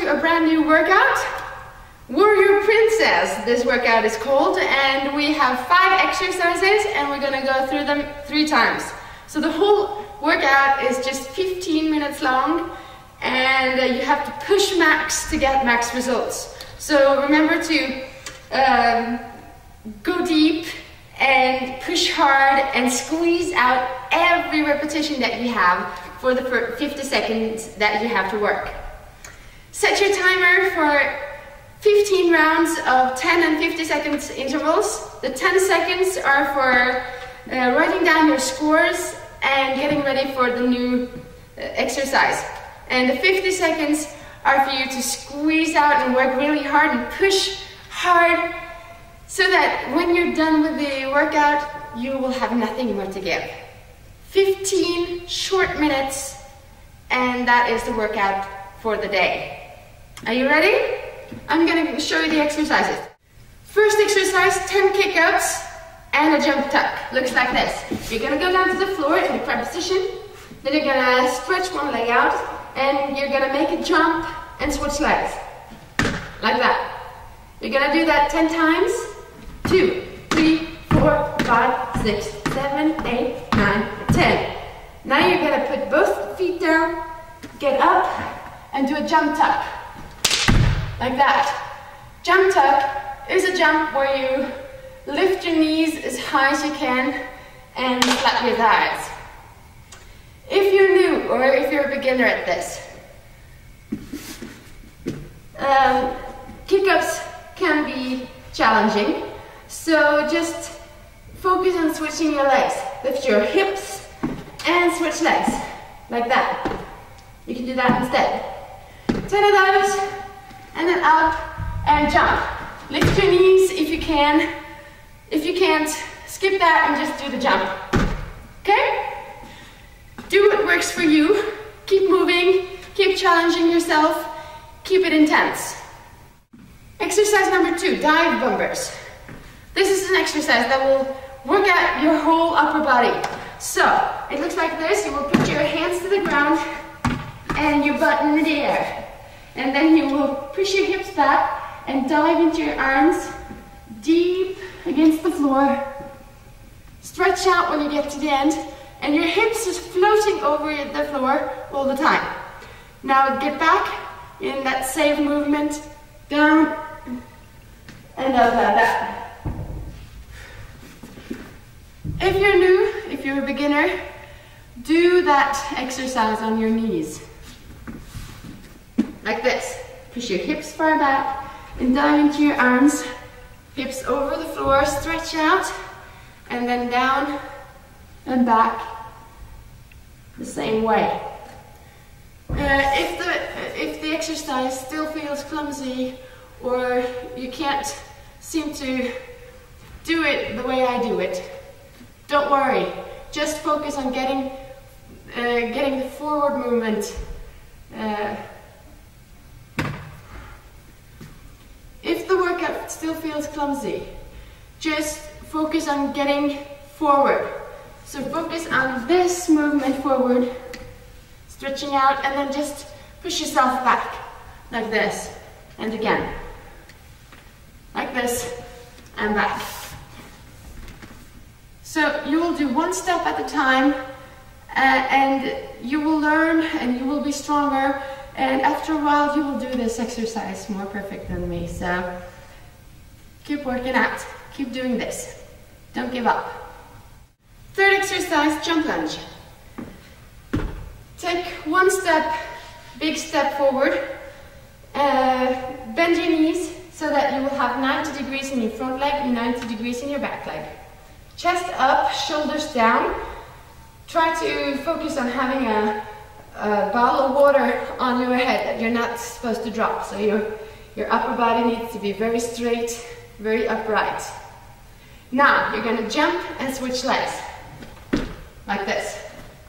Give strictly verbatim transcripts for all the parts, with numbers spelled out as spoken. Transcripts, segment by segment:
to a brand new workout. Warrior Princess, this workout is called, and we have five exercises and we're gonna go through them three times. So the whole workout is just fifteen minutes long, and uh, you have to push max to get max results. So remember to um, go deep and push hard and squeeze out every repetition that you have for the fifty seconds that you have to work. Set your timer for fifteen rounds of ten and fifty seconds intervals. The ten seconds are for uh, writing down your scores and getting ready for the new uh, exercise. And the fifty seconds are for you to squeeze out and work really hard and push hard, so that when you're done with the workout, you will have nothing more to give. fifteen short minutes, and that is the workout for the day. Are you ready? I'm gonna show you the exercises. First exercise, ten kick-ups and a jump tuck. Looks like this. You're gonna go down to the floor in the crab position, then you're gonna stretch one leg out, and you're gonna make a jump and switch legs. Like that. You're gonna do that ten times. Two, three, four, five, six, seven, eight, nine, ten. Now you're gonna put both feet down, get up, and do a jump tuck. Like that. Jump tuck is a jump where you lift your knees as high as you can and flat your thighs. If you're new or if you're a beginner at this, um, kick-ups can be challenging, so just focus on switching your legs. Lift your hips and switch legs, like that. You can do that instead. ten of those, and then up and jump. Lift your knees if you can. If you can't, skip that and just do the jump. Okay? Do what works for you. Keep moving, keep challenging yourself, keep it intense. Exercise number two, dive bombers. This is an exercise that will work out your whole upper body. So, it looks like this. You will put your hands to the ground and your butt in the air. And then you will push your hips back and dive into your arms deep against the floor. Stretch out when you get to the end, and your hips is floating over the floor all the time. Now get back in that safe movement, down and up like that. If you're new, if you're a beginner, do that exercise on your knees. Like this. Push your hips far back and dive into your arms. Hips over the floor, stretch out, and then down and back the same way. Uh, if, the, if the exercise still feels clumsy or you can't seem to do it the way I do it, don't worry. Just focus on getting, uh, getting the forward movement. Uh, If the workout still feels clumsy, just focus on getting forward. So focus on this movement forward, stretching out, and then just push yourself back, like this, and again. Like this, and back. So you will do one step at a time, uh, and you will learn, and you will be stronger. And after a while, you will do this exercise more perfect than me. So keep working out. Keep doing this. Don't give up. Third exercise, jump lunge. Take one step, big step forward. Uh, bend your knees so that you will have ninety degrees in your front leg and ninety degrees in your back leg. Chest up, shoulders down. Try to focus on having a a bottle of water on your head that you're not supposed to drop. So your, your upper body needs to be very straight, very upright. Now you're going to jump and switch legs. Like this.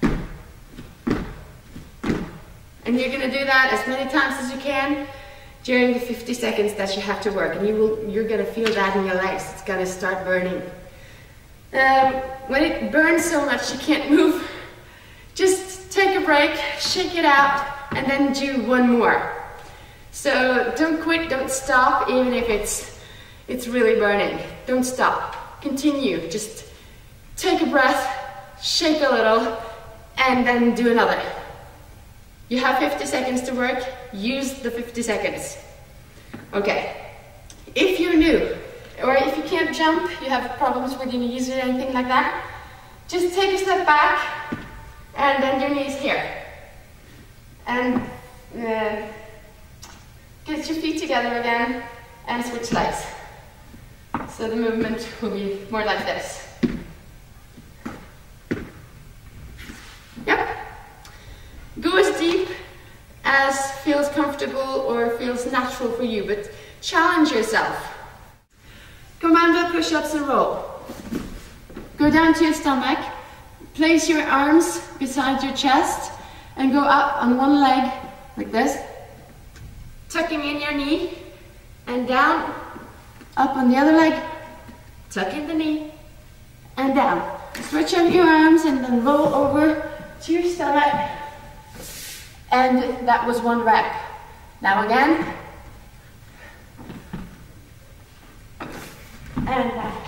And you're going to do that as many times as you can during the fifty seconds that you have to work. And you will, you're going to feel that in your legs. It's going to start burning. Um, when it burns so much you can't move, just take a break, shake it out, and then do one more. So don't quit, don't stop, even if it's, it's really burning. Don't stop, continue. Just take a breath, shake a little, and then do another. You have fifty seconds to work, use the fifty seconds. Okay, if you're new, or if you can't jump, you have problems with your knees or anything like that, just take a step back, and then your knees here. And uh, get your feet together again, and switch legs. So the movement will be more like this. Yep. Go as deep as feels comfortable or feels natural for you, but challenge yourself. Commando push-ups and roll. Go down to your stomach, place your arms beside your chest, and go up on one leg, like this. Tucking in your knee, and down, up on the other leg, tuck in the knee, and down. Stretch out your arms and then roll over to your stomach. And that was one rep. Now again. And back.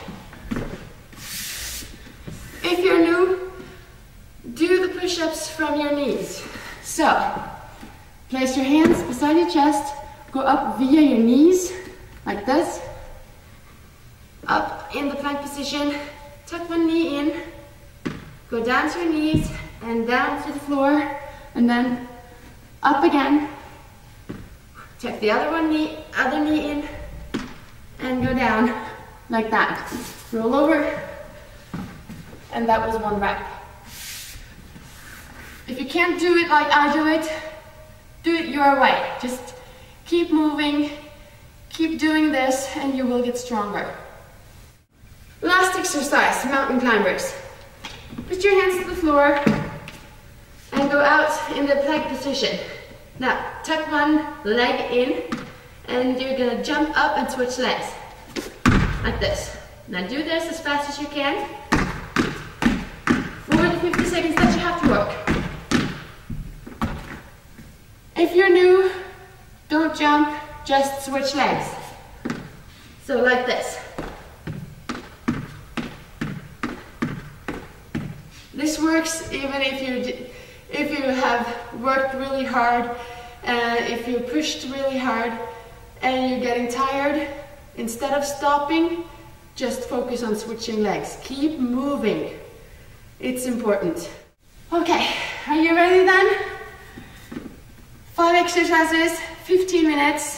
If you're new, do the push-ups from your knees. So, place your hands beside your chest, go up via your knees, like this. Up in the plank position, tuck one knee in, go down to your knees, and down to the floor, and then up again. Tuck the other one knee, other knee in, and go down like that. Roll over, and that was one rep. If you can't do it like I do it, do it your way. Just keep moving, keep doing this, and you will get stronger. Last exercise, mountain climbers. Put your hands to the floor, and go out in the plank position. Now, tuck one leg in, and you're gonna jump up and switch legs, like this. Now do this as fast as you can, for the fifty seconds that you have to work. If you're new, don't jump, just switch legs. So like this. This works even if you if you have worked really hard, uh, if you pushed really hard and you're getting tired. Instead of stopping, just focus on switching legs. Keep moving. It's important. Okay, are you ready then? Five exercises, fifteen minutes,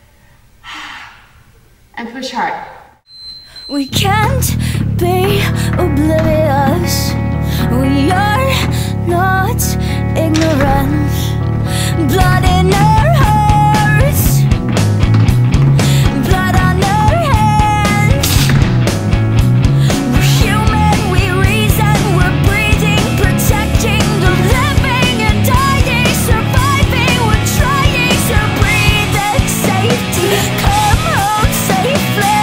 and push hard. We can't be oblivious. We are not ignorant. Blood in our hearts, blood on our hands. We're human, we reason, we're breathing, protecting the living and dying, surviving, we're trying to breathe in safety. Come home safely.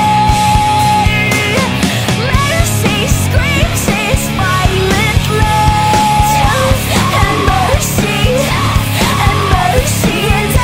Mercy screams its violent love, and mercy, and mercy is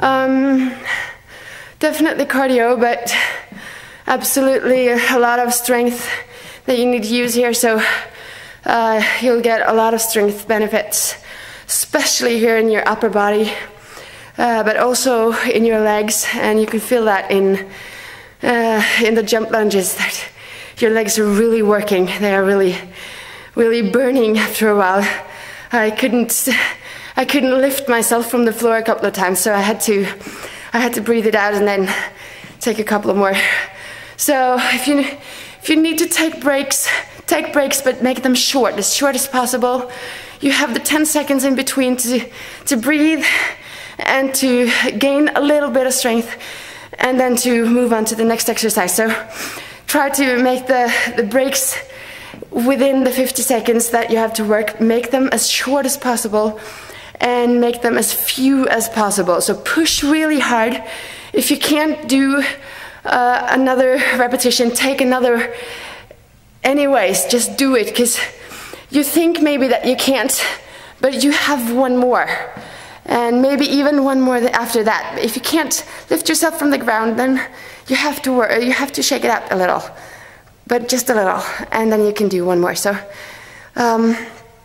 Um, definitely cardio, but absolutely a lot of strength that you need to use here, so uh, you'll get a lot of strength benefits, especially here in your upper body, uh, but also in your legs, and you can feel that in uh, in the jump lunges, that your legs are really working. They are really, really burning after a while. I couldn't, I couldn't lift myself from the floor a couple of times, so I had to, I had to breathe it out and then take a couple of more. So if you, if you need to take breaks, take breaks, but make them short, as short as possible. You have the ten seconds in between to, to breathe and to gain a little bit of strength, and then to move on to the next exercise. So try to make the, the breaks within the fifty seconds that you have to work. Make them as short as possible and make them as few as possible. So push really hard. If you can't do uh, another repetition, take another anyways, just do it, because you think maybe that you can't, but you have one more, and maybe even one more after that. If you can't lift yourself from the ground, then you have to work, you have to shake it up a little, but just a little, and then you can do one more. So um,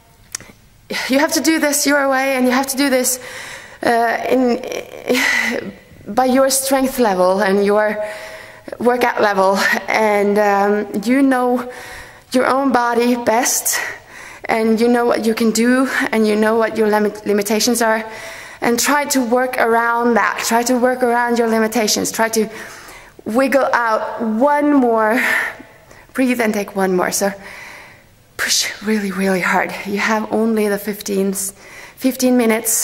you have to do this your way, and you have to do this uh, in by your strength level and your workout level, and um, you know your own body best, and you know what you can do, and you know what your lim limitations are, and try to work around that. Try to work around your limitations. Try to wiggle out one more, breathe and take one more. So push really, really hard. You have only the fifteen, fifteen minutes,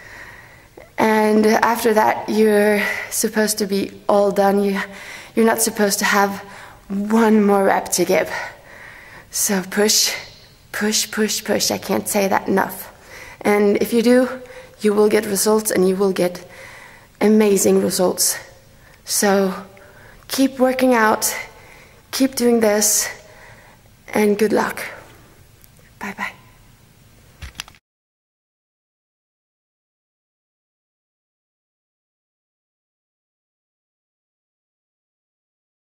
and after that you're supposed to be all done. You, you're not supposed to have one more rep to give. So push, push, push, push. I can't say that enough. And if you do, you will get results, and you will get amazing results. So keep working out, keep doing this, and good luck. Bye-bye.